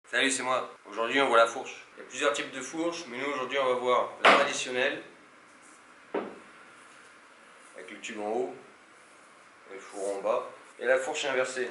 Salut, c'est moi. Aujourd'hui, on voit la fourche. Il y a plusieurs types de fourches, mais nous, aujourd'hui, on va voir la traditionnelle, avec le tube en haut et le fourreau en bas, et la fourche inversée,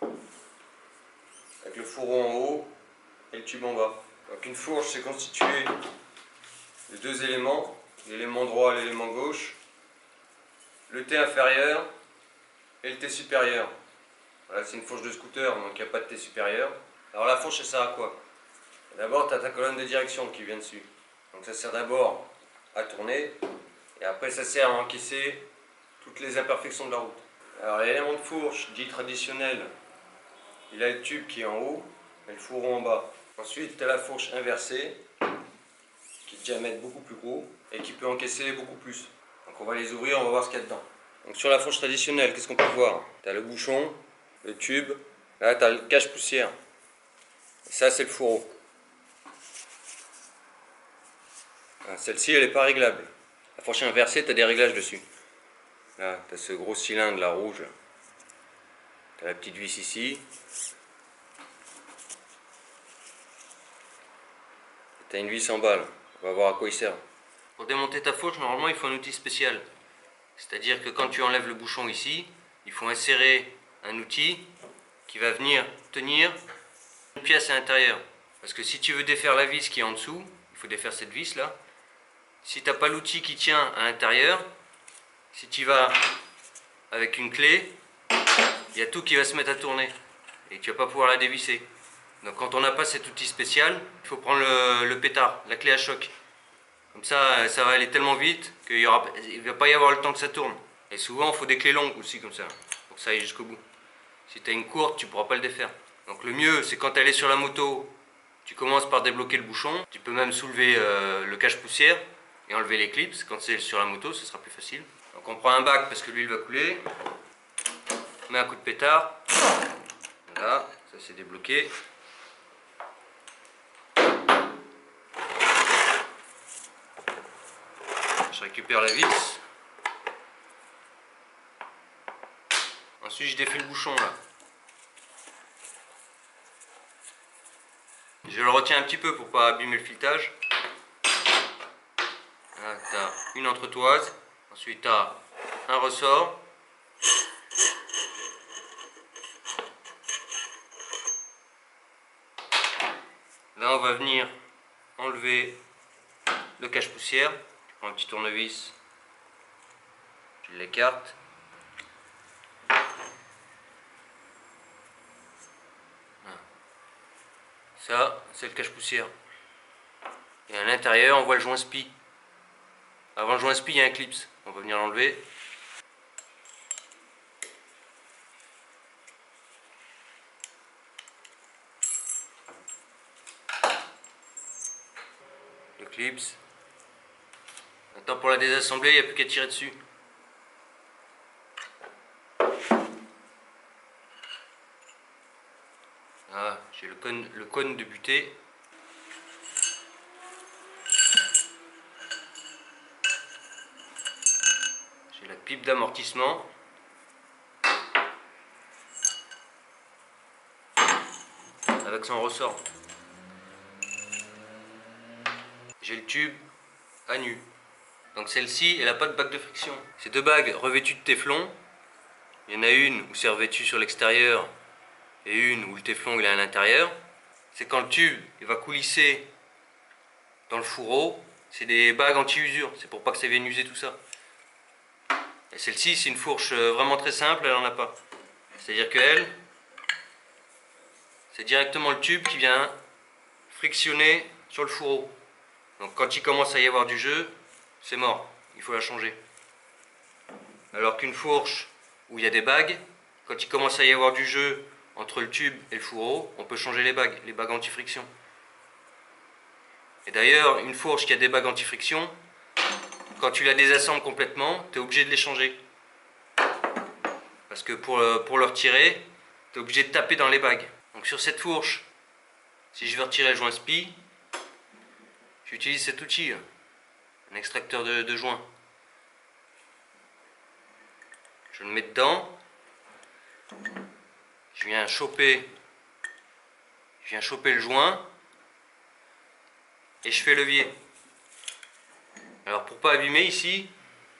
avec le fourreau en haut et le tube en bas. Donc une fourche, c'est constitué de deux éléments, l'élément droit et l'élément gauche, le T inférieur et le T supérieur. Voilà, c'est une fourche de scooter, donc il n'y a pas de T supérieur. Alors la fourche, elle sert à quoi? D'abord, tu as ta colonne de direction qui vient dessus. Donc ça sert d'abord à tourner, et après ça sert à encaisser toutes les imperfections de la route. Alors l'élément de fourche dit traditionnel, il a le tube qui est en haut et le fourreau en bas. Ensuite, tu as la fourche inversée, qui est de diamètre beaucoup plus gros et qui peut encaisser beaucoup plus. Donc on va les ouvrir, on va voir ce qu'il y a dedans. Donc sur la fourche traditionnelle, qu'est-ce qu'on peut voir? Tu as le bouchon, le tube, là tu as le cache-poussière. Et ça, c'est le fourreau. Celle-ci, elle n'est pas réglable. La fourche inversée, tu as des réglages dessus. Là, tu as ce gros cylindre là, rouge. Tu as la petite vis ici. Tu as une vis en bas là. On va voir à quoi il sert. Pour démonter ta fourche, normalement, il faut un outil spécial. C'est-à-dire que quand tu enlèves le bouchon ici, il faut insérer un outil qui va venir tenir une pièce à l'intérieur. Parce que si tu veux défaire la vis qui est en dessous, il faut défaire cette vis là. Si tu n'as pas l'outil qui tient à l'intérieur, si tu vas avec une clé, il y a tout qui va se mettre à tourner et tu ne vas pas pouvoir la dévisser. Donc quand on n'a pas cet outil spécial, il faut prendre le pétard, la clé à choc. Comme ça, ça va aller tellement vite qu'il ne va pas y avoir le temps que ça tourne. Et souvent, il faut des clés longues aussi comme ça, pour que ça aille jusqu'au bout. Si tu as une courte, tu ne pourras pas le défaire. Donc le mieux, c'est quand elle est sur la moto, tu commences par débloquer le bouchon. Tu peux même soulever le cache-poussière et enlever les clips. Quand c'est sur la moto, ce sera plus facile. Donc on prend un bac parce que l'huile va couler. On met un coup de pétard. Voilà, ça c'est débloqué. Je récupère la vis. Ensuite je défais le bouchon là. Je le retiens un petit peu pour pas abîmer le filetage. Là tu as une entretoise. Ensuite tu as un ressort. Là on va venir enlever le cache-poussière. Je prends un petit tournevis. Je l'écarte. Ça, c'est le cache-poussière. Et à l'intérieur, on voit le joint spi. Avant le joint spi, il y a un clips. On va venir l'enlever. Le clips. Maintenant, pour la désassembler, il n'y a plus qu'à tirer dessus. Ah, j'ai le cône de butée. J'ai la pipe d'amortissement. Avec son ressort. J'ai le tube à nu. Donc celle-ci, elle n'a pas de bague de friction. Ces deux bagues revêtues de téflon. Il y en a une où c'est revêtu sur l'extérieur et une où le téflon il est à l'intérieur. C'est quand le tube il va coulisser dans le fourreau, c'est des bagues anti-usure, c'est pour pas que ça vienne user tout ça. Et celle-ci c'est une fourche vraiment très simple, elle en a pas. C'est-à-dire que elle, c'est directement le tube qui vient frictionner sur le fourreau. Donc quand il commence à y avoir du jeu, c'est mort, il faut la changer. Alors qu'une fourche où il y a des bagues, quand il commence à y avoir du jeu entre le tube et le fourreau, on peut changer les bagues anti-friction. Et d'ailleurs, une fourche qui a des bagues anti-friction, quand tu la désassembles complètement, tu es obligé de les changer. Parce que pour le retirer, tu es obligé de taper dans les bagues. Donc sur cette fourche, si je veux retirer le joint spi, j'utilise cet outil, un extracteur de joint. Je le mets dedans. Je viens choper, Je viens choper le joint et je fais levier. Alors pour pas abîmer ici,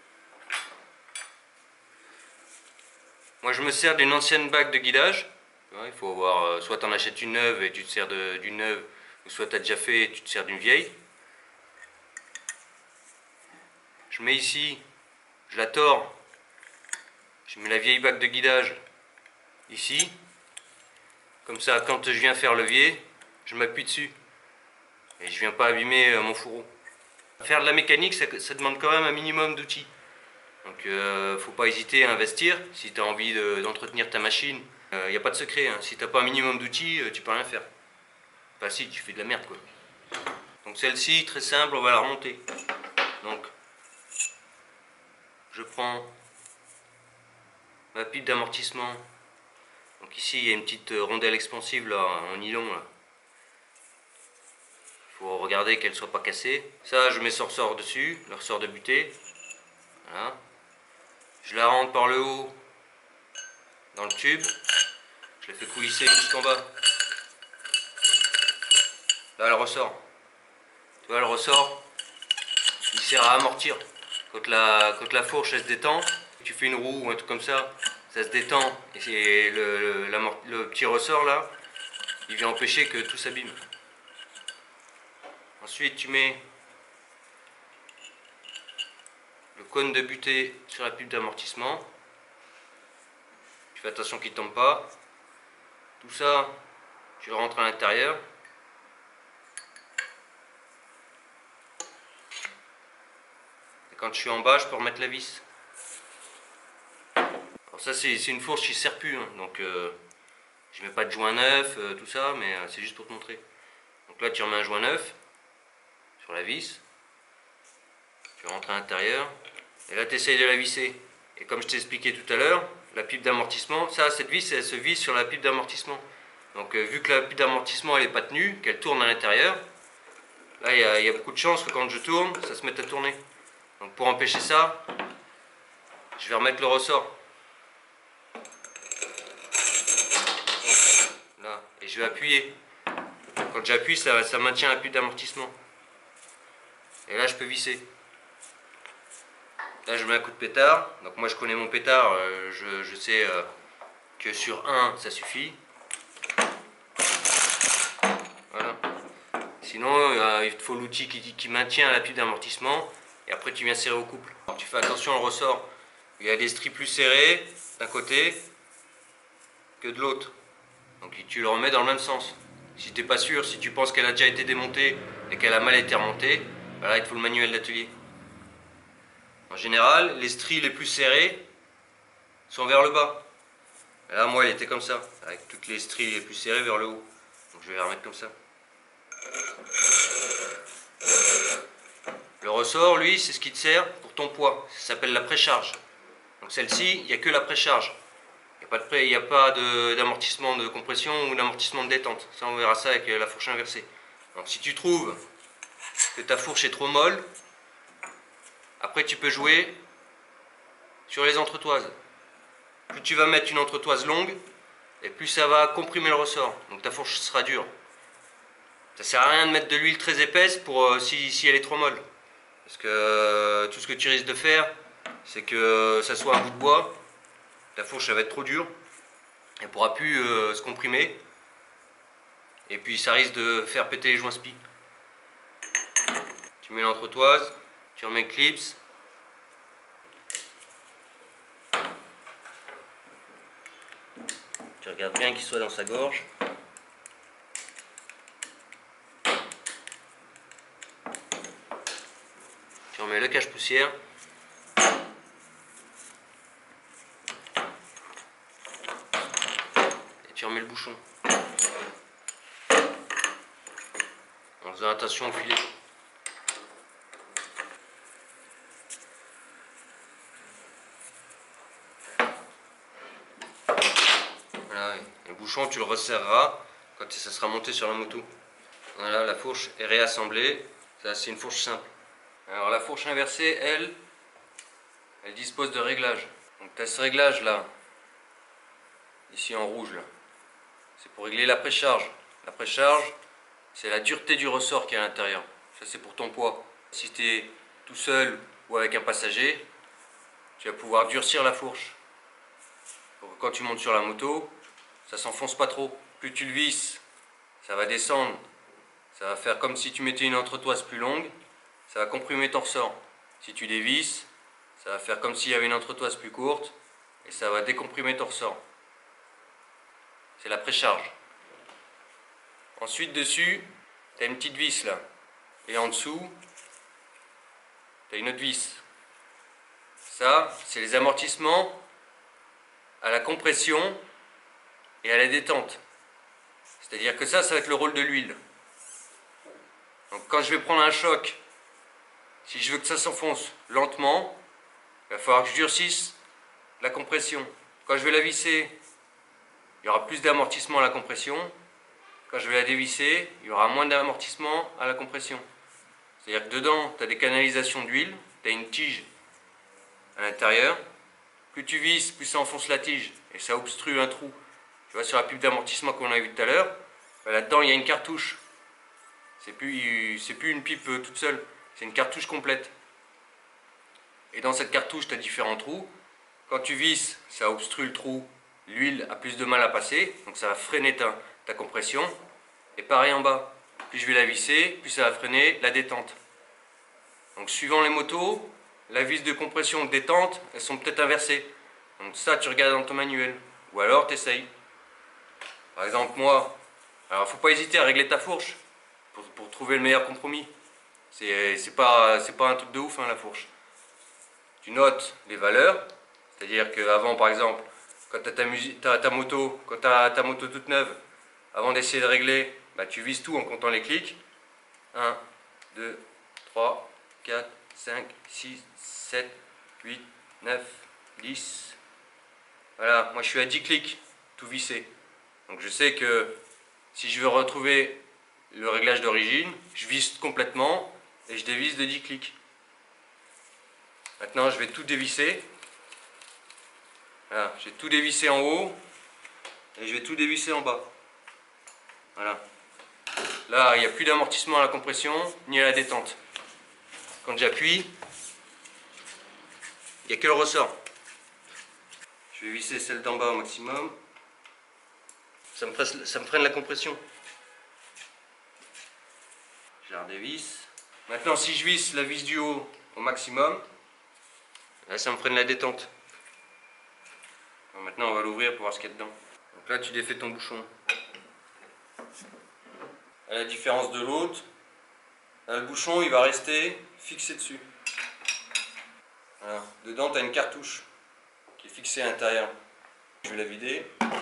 moi je me sers d'une ancienne bague de guidage. Il faut avoir, soit tu en achètes une neuve et tu te sers d'une neuve, ou soit tu as déjà fait et tu te sers d'une vieille. Je mets ici, je la tords, je mets la vieille bague de guidage ici. Comme ça, quand je viens faire levier, je m'appuie dessus. Et je viens pas abîmer mon fourreau. Faire de la mécanique, ça demande quand même un minimum d'outils. Donc faut pas hésiter à investir si tu as envie d'entretenir ta machine. Il n'y a pas de secret, hein. Si tu n'as pas un minimum d'outils, tu peux rien faire. Enfin si, tu fais de la merde quoi. Donc celle-ci, très simple, on va la remonter. Donc je prends ma pipe d'amortissement. Donc ici il y a une petite rondelle expansive là, en nylon là. Il faut regarder qu'elle ne soit pas cassée. Ça, je mets ce ressort dessus, le ressort de butée. Voilà. Je la rentre par le haut dans le tube. Je la fais coulisser jusqu'en bas. Là, elle ressort. Tu vois, le ressort, il sert à amortir. Quand la fourche elle se détend, tu fais une roue ou un truc comme ça, ça se détend. Et c'est le petit ressort là, il vient empêcher que tout s'abîme. Ensuite, tu mets le cône de butée sur la pipe d'amortissement. Tu fais attention qu'il ne tombe pas. Tout ça, tu le rentres à l'intérieur. Et quand je suis en bas, je peux remettre la vis. Alors ça, c'est une fourche qui ne sert plus. Hein, donc, je mets pas de joint neuf, tout ça, mais c'est juste pour te montrer. Donc là, tu remets un joint neuf sur la vis. Tu rentres à l'intérieur. Et là, tu essayes de la visser. Et comme je t'ai expliqué tout à l'heure, la pipe d'amortissement, cette vis, elle se visse sur la pipe d'amortissement. Donc vu que la pipe d'amortissement elle n'est pas tenue, qu'elle tourne à l'intérieur, là il y a beaucoup de chances que quand je tourne, ça se mette à tourner. Donc pour empêcher ça, je vais remettre le ressort. Là, et je vais appuyer. Quand j'appuie, ça maintient la pipe d'amortissement. Et là je peux visser. Là je mets un coup de pétard. Donc moi je connais mon pétard, je sais que sur 1 ça suffit. Voilà. Sinon il te faut l'outil qui maintient la pipe d'amortissement et après tu viens serrer au couple. Alors, tu fais attention au ressort. Il y a des stries plus serrées d'un côté que de l'autre. Donc tu le remets dans le même sens. Si tu n'es pas sûr, si tu penses qu'elle a déjà été démontée et qu'elle a mal été remontée, ben là il te faut le manuel d'atelier. En général, les stries les plus serrées sont vers le bas. Et là, moi, elle était comme ça, avec toutes les stries les plus serrées vers le haut. Donc je vais les remettre comme ça. Le ressort, lui, c'est ce qui te sert pour ton poids. Ça s'appelle la précharge. Donc celle-ci, il n'y a que la précharge. Il n'y a pas d'amortissement de compression ou d'amortissement de détente. Ça, on verra ça avec la fourche inversée. Donc si tu trouves que ta fourche est trop molle, après tu peux jouer sur les entretoises. Plus tu vas mettre une entretoise longue, et plus ça va comprimer le ressort. Donc ta fourche sera dure. Ça sert à rien de mettre de l'huile très épaisse pour si elle est trop molle. Parce que tout ce que tu risques de faire, c'est que ça soit un bout de bois, ta fourche elle va être trop dure, elle ne pourra plus se comprimer, et puis ça risque de faire péter les joints spi. Tu mets l'entretoise, tu remets le clips. Tu regardes bien qu'il soit dans sa gorge. Tu remets le cache-poussière. Et tu remets le bouchon. En faisant attention au filet. Voilà, et le bouchon tu le resserreras quand ça sera monté sur la moto. Voilà, la fourche est réassemblée. Ça, c'est une fourche simple. Alors la fourche inversée, elle dispose de réglages. Donc tu as ce réglage là, ici en rouge là. C'est pour régler la précharge. La précharge, c'est la dureté du ressort qui est à l'intérieur. Ça c'est pour ton poids. Si tu es tout seul ou avec un passager, tu vas pouvoir durcir la fourche. Pour que quand tu montes sur la moto, ça s'enfonce pas trop. Plus tu le visses, ça va descendre. Ça va faire comme si tu mettais une entretoise plus longue. Ça va comprimer ton ressort. Si tu dévisses, ça va faire comme s'il y avait une entretoise plus courte. Et ça va décomprimer ton ressort. C'est la précharge. Ensuite dessus, tu as une petite vis là. Et en dessous, tu as une autre vis. Ça, c'est les amortissements à la compression et à la détente. C'est-à-dire que ça va être le rôle de l'huile. Donc quand je vais prendre un choc, si je veux que ça s'enfonce lentement, il va falloir que je durcisse la compression. Quand je vais la visser, il y aura plus d'amortissement à la compression. Quand je vais la dévisser, il y aura moins d'amortissement à la compression. C'est-à-dire que dedans, tu as des canalisations d'huile, tu as une tige à l'intérieur. Plus tu visses, plus ça enfonce la tige et ça obstrue un trou. Tu vois, sur la pub d'amortissement qu'on a vu tout à l'heure, là-dedans il y a une cartouche. C'est plus une pipe toute seule, c'est une cartouche complète. Et dans cette cartouche, tu as différents trous. Quand tu visses, ça obstrue le trou, l'huile a plus de mal à passer, donc ça va freiner ta compression. Et pareil en bas, plus je vais la visser, plus ça va freiner la détente. Donc suivant les motos, la vis de compression et de détente, elles sont peut-être inversées. Donc ça, tu regardes dans ton manuel. Ou alors, tu essayes. Par exemple, moi, alors il ne faut pas hésiter à régler ta fourche pour trouver le meilleur compromis. C'est pas un truc de ouf, hein, la fourche. Tu notes les valeurs, c'est-à-dire qu'avant, par exemple, quand tu as ta moto, quand tu as ta moto toute neuve, avant d'essayer de régler, bah, tu vises tout en comptant les clics. 1, 2, 3, 4, 5, 6, 7, 8, 9, 10. Voilà, moi je suis à 10 clics, tout vissé. Donc je sais que si je veux retrouver le réglage d'origine, je visse complètement et je dévisse de 10 clics. Maintenant je vais tout dévisser. Voilà, j'ai tout dévissé en haut et je vais tout dévisser en bas. Voilà. Là, il n'y a plus d'amortissement à la compression ni à la détente. Quand j'appuie, il n'y a que le ressort. Je vais visser celle d'en bas au maximum. Ça me freine la compression. Je la redévisse. Maintenant, si je visse la vis du haut au maximum, là, ça me freine la détente. Alors maintenant, on va l'ouvrir pour voir ce qu'il y a dedans. Donc là, tu défais ton bouchon. À la différence de l'autre, le bouchon, il va rester fixé dessus. Voilà. Dedans, tu as une cartouche qui est fixée à l'intérieur. Je vais la vider.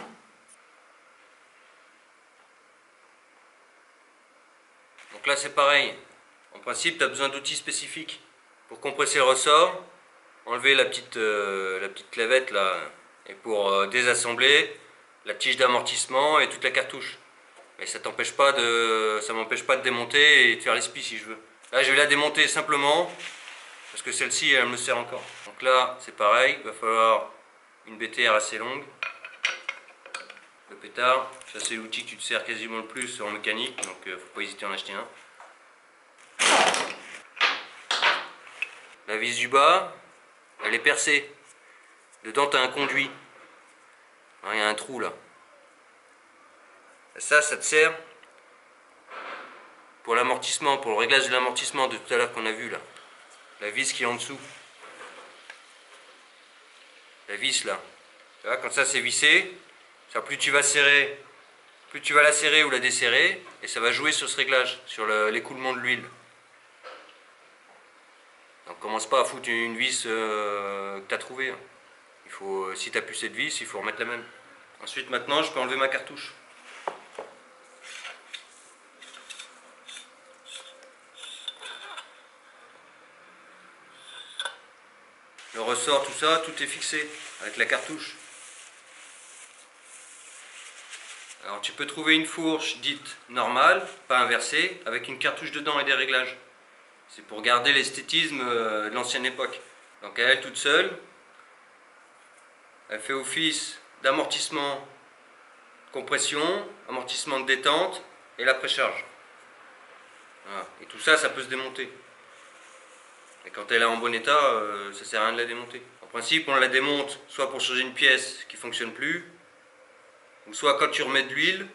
Donc là, c'est pareil. En principe, tu as besoin d'outils spécifiques pour compresser le ressort, enlever la petite clavette là, et pour désassembler la tige d'amortissement et toute la cartouche. Mais ça m'empêche pas de démonter et de faire les spies si je veux. Là, je vais la démonter simplement parce que celle-ci, elle me sert encore. Donc là, c'est pareil, il va falloir une BTR assez longue. Le pétard, ça c'est l'outil que tu te sers quasiment le plus en mécanique, donc faut pas hésiter à en acheter un. La vis du bas, elle est percée. Dedans tu as un conduit. Il y a un trou là. Ça te sert pour l'amortissement, pour le réglage de l'amortissement de tout à l'heure qu'on a vu là. La vis qui est en dessous. La vis là. Tu vois, quand ça c'est vissé, plus tu vas serrer, plus tu vas la serrer ou la desserrer, et ça va jouer sur ce réglage, sur l'écoulement de l'huile. Donc commence pas à foutre une vis que tu as trouvée. Il faut, si tu n'as plus cette vis, il faut remettre la même. Ensuite maintenant je peux enlever ma cartouche. Le ressort, tout ça, tout est fixé avec la cartouche. Alors tu peux trouver une fourche dite normale, pas inversée, avec une cartouche dedans et des réglages. C'est pour garder l'esthétisme de l'ancienne époque. Donc elle toute seule, elle fait office d'amortissement, compression, amortissement de détente et la précharge. Voilà. Et tout ça, ça peut se démonter. Et quand elle est en bon état, ça sert à rien de la démonter. En principe, on la démonte soit pour changer une pièce qui ne fonctionne plus, ou soit quand tu remets de l'huile,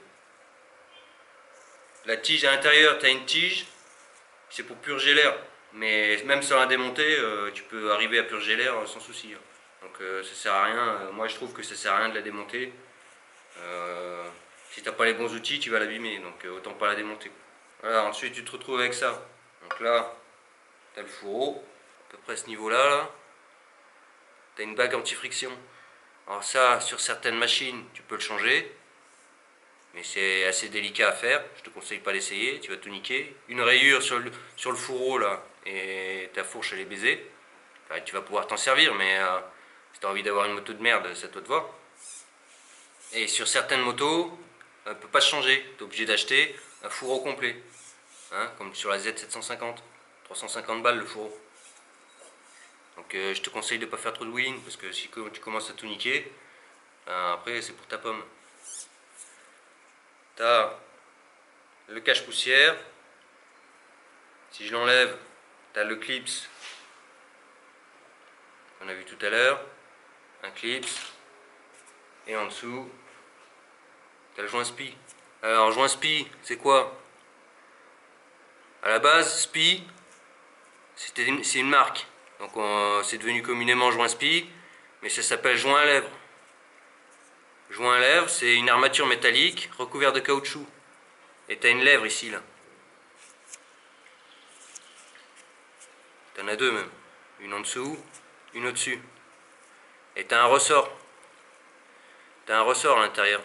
la tige à l'intérieur, tu as une tige, c'est pour purger l'air. Mais même sans la démonter, tu peux arriver à purger l'air sans souci. Donc ça sert à rien, moi je trouve que ça sert à rien de la démonter. Si tu n'as pas les bons outils, tu vas l'abîmer, donc autant pas la démonter. Voilà, ensuite tu te retrouves avec ça. Donc là, tu as le fourreau, à peu près ce niveau-là. Là. Tu as une bague anti-friction. Alors ça, sur certaines machines, tu peux le changer. Mais c'est assez délicat à faire, je te conseille pas d'essayer, tu vas tout niquer. Une rayure sur le fourreau là, et ta fourche elle est baisée. Enfin, tu vas pouvoir t'en servir, mais si tu as envie d'avoir une moto de merde, c'est à toi de voir. Et sur certaines motos, elle ne peut pas se changer, tu es obligé d'acheter un fourreau complet. Hein, comme sur la Z750, 350 balles le fourreau. Donc je te conseille de ne pas faire trop de wheeling, parce que si tu commences à tout niquer, après c'est pour ta pomme. Tu as le cache-poussière. Si je l'enlève, tu as le clips qu'on a vu tout à l'heure. Un clips. Et en dessous, tu as le joint SPI. Alors, joint SPI, c'est quoi? À la base, SPI, c'est une marque. Donc c'est devenu communément joint SPI, mais ça s'appelle joint à lèvres. Joint à lèvres, c'est une armature métallique recouverte de caoutchouc. Et tu as une lèvre ici, là. Tu en as deux même. Une en dessous, une au-dessus. Et tu as un ressort. Tu as un ressort à l'intérieur.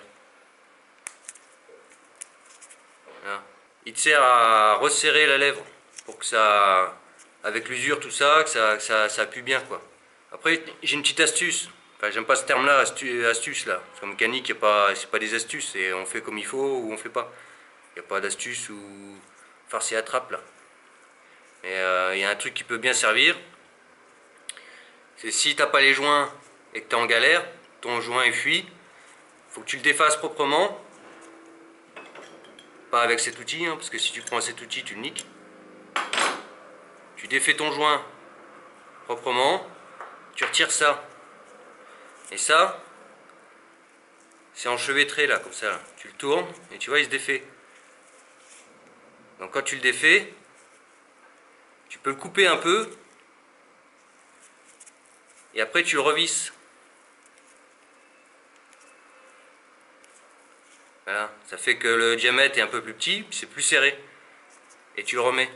Voilà. Il te sert à resserrer la lèvre pour que ça, avec l'usure, tout ça, que ça appuie bien, quoi. Après, j'ai une petite astuce. Enfin, j'aime pas ce terme-là, astuce là. Parce qu'en mécanique, c'est pas des astuces, c'est on fait comme il faut ou on fait pas. Il n'y a pas d'astuce ou farce et attrape là. Mais il y a un truc qui peut bien servir. C'est si t'as pas les joints et que tu es en galère, ton joint est fui, faut que tu le défasses proprement. Pas avec cet outil, hein, parce que si tu prends cet outil, tu le niques. Tu défais ton joint proprement, tu retires ça. Et ça, c'est enchevêtré là, comme ça. Là. Tu le tournes et tu vois, il se défait. Donc quand tu le défais, tu peux le couper un peu et après tu le revisses. Voilà, ça fait que le diamètre est un peu plus petit, puis c'est plus serré. Et tu le remets.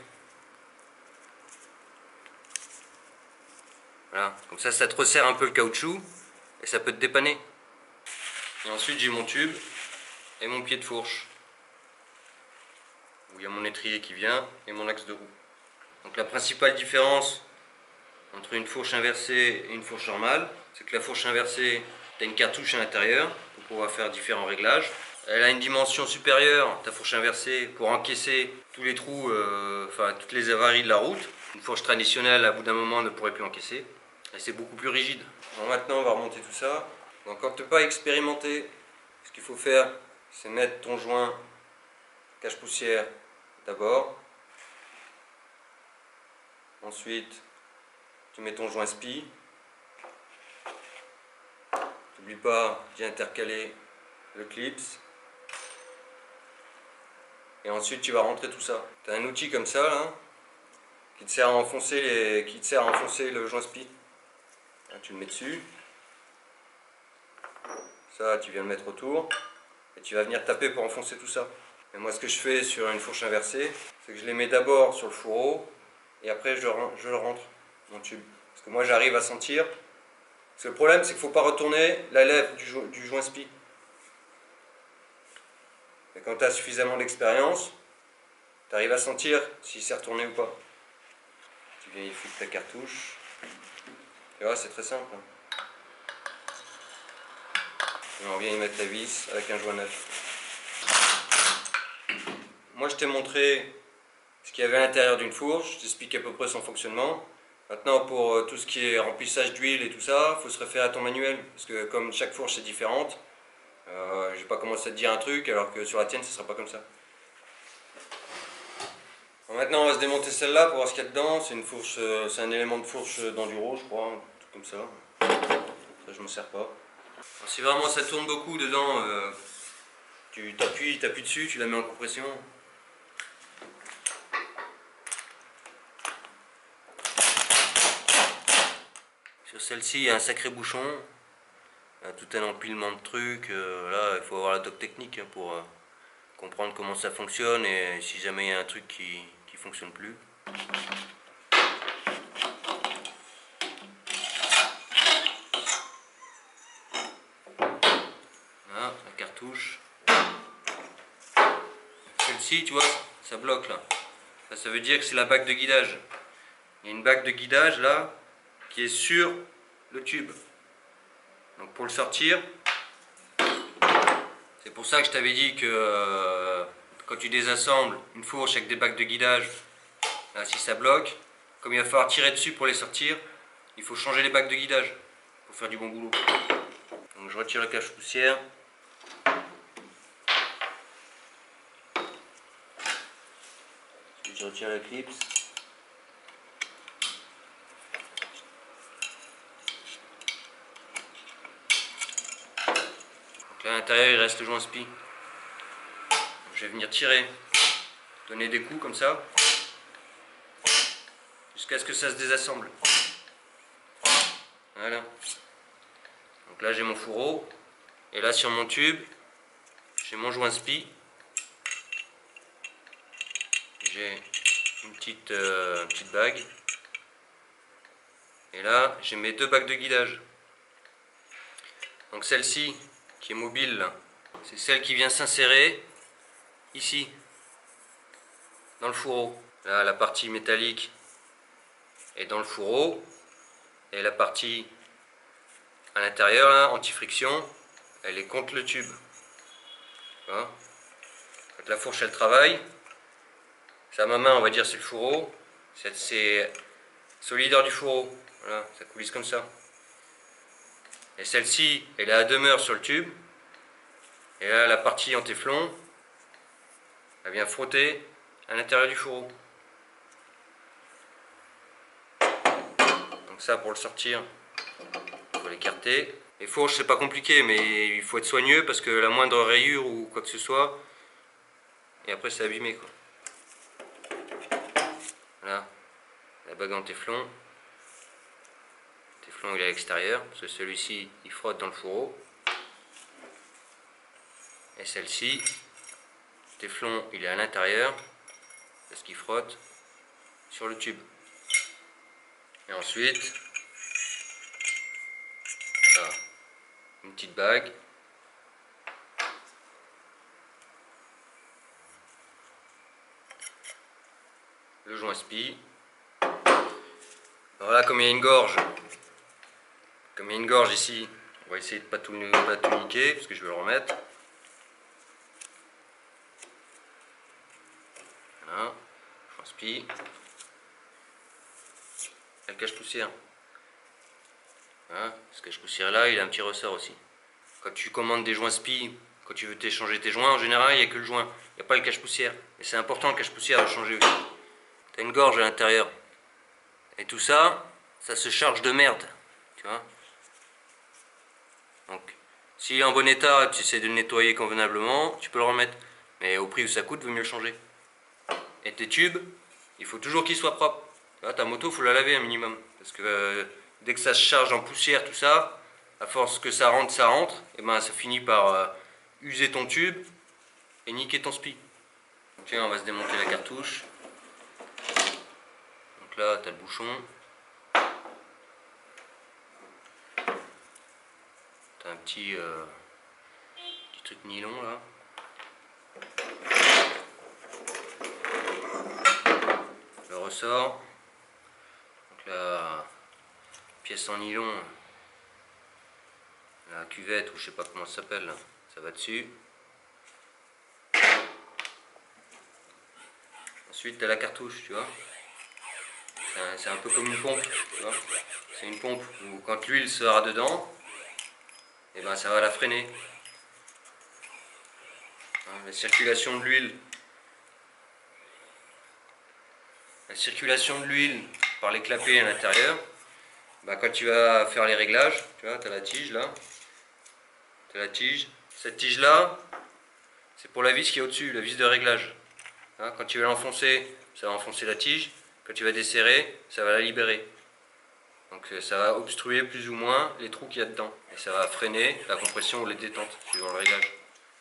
Voilà, comme ça te resserre un peu le caoutchouc et ça peut te dépanner. Et ensuite j'ai mon tube et mon pied de fourche. Où il y a mon étrier qui vient et mon axe de roue. Donc la principale différence entre une fourche inversée et une fourche normale, c'est que la fourche inversée, tu as une cartouche à l'intérieur pour pouvoir faire différents réglages. Elle a une dimension supérieure, ta fourche inversée, pour encaisser tous les trous, enfin toutes les avaries de la route. Une fourche traditionnelle, à bout d'un moment, ne pourrait plus encaisser. Et c'est beaucoup plus rigide. Bon, maintenant, on va remonter tout ça. Donc quand tu n'es pas expérimenté, ce qu'il faut faire, c'est mettre ton joint cache-poussière d'abord. Ensuite, tu mets ton joint SPI. N'oublie pas d'y intercaler le clips. Et ensuite, tu vas rentrer tout ça. Tu as un outil comme ça, là, qui te sert à enfoncer, le joint SPI. Là, tu le mets dessus. Ça, tu viens le mettre autour. Et tu vas venir taper pour enfoncer tout ça. Et moi, ce que je fais sur une fourche inversée, c'est que je les mets d'abord sur le fourreau. Et après, je le rentre, mon tube. Parce que moi, j'arrive à sentir. Parce que le problème, c'est qu'il ne faut pas retourner la lèvre du joint SPI. Et quand tu as suffisamment d'expérience, tu arrives à sentir si c'est retourné ou pas. Tu viens, il foutre ta cartouche. Tu vois, c'est très simple. Et on vient y mettre la vis avec un joint neuf. Moi, je t'ai montré ce qu'il y avait à l'intérieur d'une fourche. Je t'explique à peu près son fonctionnement. Maintenant, pour tout ce qui est remplissage d'huile et tout ça, il faut se référer à ton manuel. Parce que comme chaque fourche est différente, je vais pas commencer à te dire un truc alors que sur la tienne, ce ne sera pas comme ça. Maintenant on va se démonter celle-là pour voir ce qu'il y a dedans. C'est une fourche, c'est un élément de fourche d'enduro, je crois, un truc comme ça. Ça je me sers pas. Alors, si vraiment ça tourne beaucoup dedans, tu t'appuies dessus, tu la mets en compression. Sur celle-ci il y a un sacré bouchon. Il y a tout un empilement de trucs. Là il faut avoir la doc technique pour comprendre comment ça fonctionne et si jamais il y a un truc qui fonctionne plus. Voilà, la cartouche. Celle-ci, tu vois, ça bloque là. Ça veut dire que c'est la bague de guidage. Il y a une bague de guidage là qui est sur le tube. Donc pour le sortir, c'est pour ça que je t'avais dit que quand tu désassembles une fourche avec des bagues de guidage, là, si ça bloque, comme il va falloir tirer dessus pour les sortir, il faut changer les bagues de guidage pour faire du bon boulot. Donc je retire le cache-poussière. Je retire la clips. Donc là à l'intérieur il reste le joint spi. Donc, je vais venir tirer, donner des coups comme ça, jusqu'à ce que ça se désassemble. Voilà. Donc là j'ai mon fourreau. Et là sur mon tube, j'ai mon joint spi. J'ai une petite bague. Et là, j'ai mes deux bagues de guidage. Donc celle-ci, qui est mobile, c'est celle qui vient s'insérer ici, dans le fourreau. Là, la partie métallique est dans le fourreau. Et la partie à l'intérieur, là, anti-friction, elle est contre le tube. Quand la fourche, elle travaille, ça à ma main, on va dire, c'est le fourreau. C'est solideur du fourreau. Voilà, ça coulisse comme ça. Et celle-ci, elle est à demeure sur le tube. Et là, la partie en téflon, elle vient frotter à l'intérieur du fourreau. Donc ça, pour le sortir, il faut l'écarter. Les fourches, c'est pas compliqué, mais il faut être soigneux parce que la moindre rayure ou quoi que ce soit, et après c'est abîmé, quoi. Voilà, la bague en téflon. Le téflon il est à l'extérieur, parce que celui-ci il frotte dans le fourreau. Et celle-ci, le téflon il est à l'intérieur, parce qu'il frotte sur le tube. Et ensuite, ça, une petite bague. Le joint spi. Alors là, comme il y a une gorge ici, on va essayer de pas tout niquer parce que je vais le remettre. Voilà, joint spi. Et le cache-poussière. Voilà, ce cache-poussière là, il a un petit ressort aussi. Quand tu commandes des joints spi, quand tu veux t'échanger tes joints, en général, il n'y a que le joint. Il n'y a pas le cache-poussière. Et c'est important le cache-poussière à changer aussi. Tu as une gorge à l'intérieur. Et tout ça, ça se charge de merde. Tu vois. Donc, s'il est en bon état, tu essaies de le nettoyer convenablement, tu peux le remettre. Mais au prix où ça coûte, il vaut mieux le changer. Et tes tubes, il faut toujours qu'ils soient propres. Là, ta moto, il faut la laver un minimum. Parce que dès que ça se charge en poussière, tout ça, à force que ça rentre, et ben ça finit par user ton tube et niquer ton spi. Donc là, on va se démonter la cartouche. Donc là, tu as le bouchon. Tu as un petit truc nylon là. Le ressort. Donc la pièce en nylon, la cuvette ou je sais pas comment ça s'appelle, ça va dessus. Ensuite tu as la cartouche, tu vois. C'est un peu comme une pompe, tu vois. C'est une pompe où quand l'huile sera dedans, et ben ça va la freiner. La circulation de l'huile la circulation de l'huile par les clapets à l'intérieur, bah, quand tu vas faire les réglages, tu vois, tu as la tige là, tu as la tige. Cette tige là, c'est pour la vis qui est au-dessus, la vis de réglage. Hein, quand tu vas l'enfoncer, ça va enfoncer la tige. Quand tu vas desserrer, ça va la libérer. Donc ça va obstruer plus ou moins les trous qu'il y a dedans. Et ça va freiner la compression ou les détentes, suivant le réglage.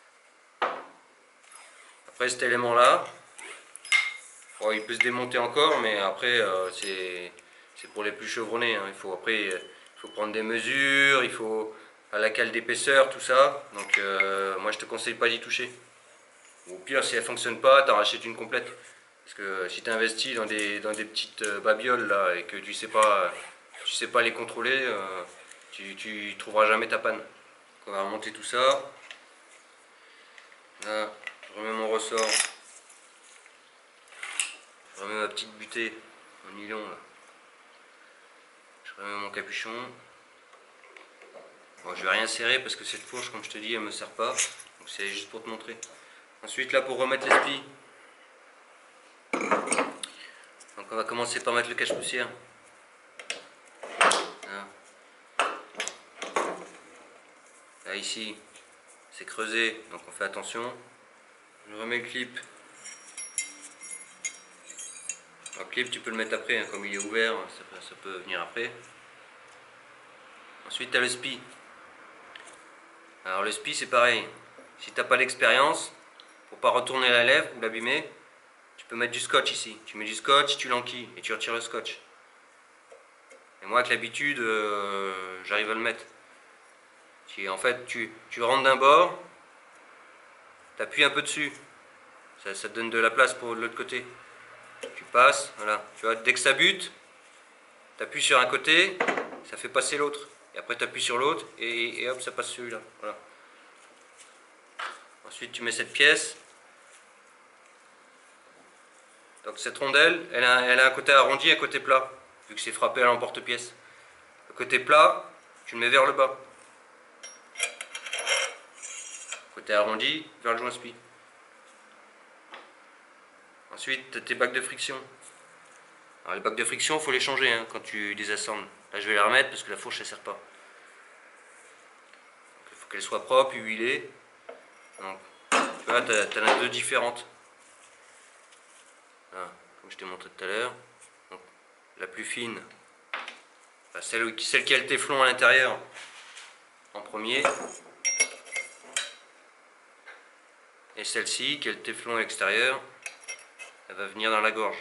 Après cet élément là, bon, il peut se démonter encore, mais après c'est pour les plus chevronnés. Hein. Après il faut prendre des mesures, il faut à la cale d'épaisseur, tout ça. Donc moi je te conseille pas d'y toucher. Ou au pire, si elle fonctionne pas, t'en rachètes une complète. Parce que si tu investis dans des petites babioles là et que tu sais pas les contrôler, tu trouveras jamais ta panne. Donc on va remonter tout ça. Là, je remets mon ressort. Je remets ma petite butée en nylon là. Je remets mon capuchon. Bon, je vais rien serrer parce que cette fourche, comme je te dis, elle me sert pas. Donc c'est juste pour te montrer. Ensuite là, pour remettre les spies. Donc on va commencer par mettre le cache-poussière. Là ici, c'est creusé, donc on fait attention. Je remets le clip. Le clip, tu peux le mettre après, hein, comme il est ouvert, ça peut venir après. Ensuite, tu as le spi. Alors le spi, c'est pareil. Si tu n'as pas d'expérience, pour pas retourner la lèvre ou l'abîmer, tu peux mettre du scotch ici. Tu mets du scotch, tu l'enquilles et tu retires le scotch. Et moi, avec l'habitude, j'arrive à le mettre. En fait, tu rentres d'un bord, tu appuies un peu dessus. Ça te donne de la place pour l'autre côté. Tu passes, voilà. Tu vois, dès que ça bute, tu appuies sur un côté, ça fait passer l'autre. Et après, tu appuies sur l'autre et hop, ça passe celui-là. Voilà. Ensuite, tu mets cette pièce. Donc, cette rondelle, elle a un côté arrondi et un côté plat, vu que c'est frappé à l'emporte-pièce. Le côté plat, tu le mets vers le bas. Côté arrondi, vers le joint spi. Ensuite, tu as tes bacs de friction. Alors, les bacs de friction, il faut les changer hein, quand tu les assembles. Là, je vais les remettre parce que la fourche, elle ne sert pas. Il faut qu'elle soit propre, huilée. Donc, tu vois, tu en as deux différentes. Là, comme je t'ai montré tout à l'heure. La plus fine, celle qui a le téflon à l'intérieur, en premier. Et celle-ci, qui a le téflon à l'extérieur, elle va venir dans la gorge.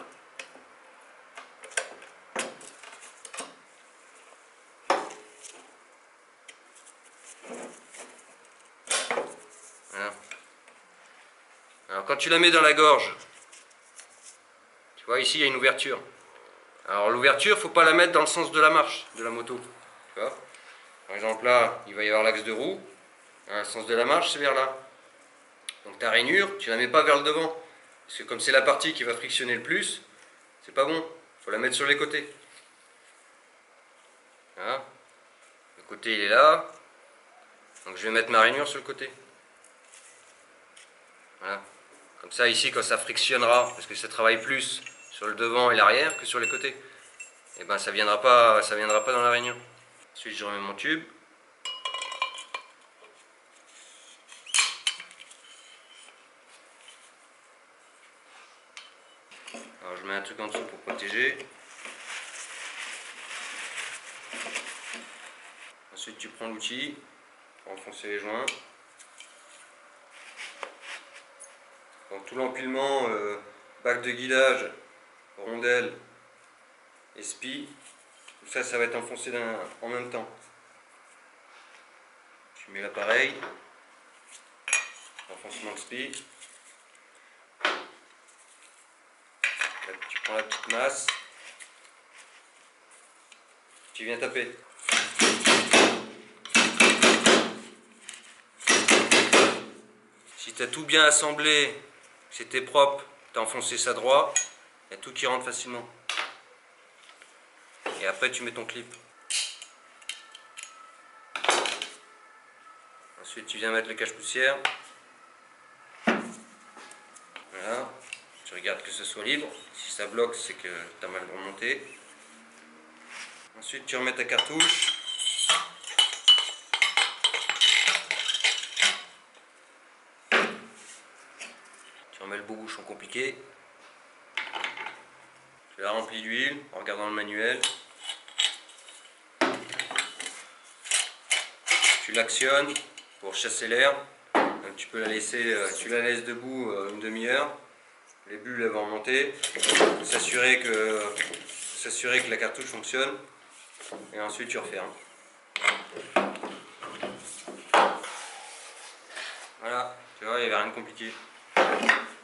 Voilà. Alors quand tu la mets dans la gorge, tu vois ici il y a une ouverture. Alors l'ouverture, il ne faut pas la mettre dans le sens de la marche de la moto. Tu vois, par exemple là, il va y avoir l'axe de roue. Le sens de la marche, c'est vers là. Donc ta rainure, tu ne la mets pas vers le devant. Parce que comme c'est la partie qui va frictionner le plus, c'est pas bon. Il faut la mettre sur les côtés. Voilà. Le côté il est là. Donc je vais mettre ma rainure sur le côté. Voilà. Comme ça ici quand ça frictionnera, parce que ça travaille plus sur le devant et l'arrière que sur les côtés, et ben ça viendra pas dans la rainure. Ensuite je remets mon tube. Alors je mets un truc en dessous pour protéger. Ensuite tu prends l'outil pour enfoncer les joints. Donc tout l'empilement, bac de guidage, rondelle et spi, tout ça, ça va être enfoncé en même temps. Tu mets l'appareil, enfoncement de spi. Là, tu prends la petite masse, tu viens taper. Si tu as tout bien assemblé, c'était propre, tu as enfoncé ça droit, il y a tout qui rentre facilement. Et après tu mets ton clip. Ensuite tu viens mettre le cache-poussière. Voilà. Tu regardes que ce soit libre. Si ça bloque, c'est que tu as mal remonté. Ensuite, tu remets ta cartouche. Tu remets le beau bouchon compliqué. Tu la remplis d'huile en regardant le manuel. Tu l'actionnes pour chasser l'air. Tu peux la laisser, tu la laisses debout une demi-heure. Les bulles elles vont remonter. S'assurer que la cartouche fonctionne. Et ensuite tu refermes. Voilà, tu vois, il n'y avait rien de compliqué.